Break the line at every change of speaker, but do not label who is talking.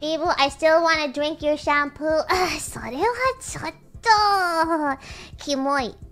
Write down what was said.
Biboo, I still want to drink your shampoo. それはちょっとキモい。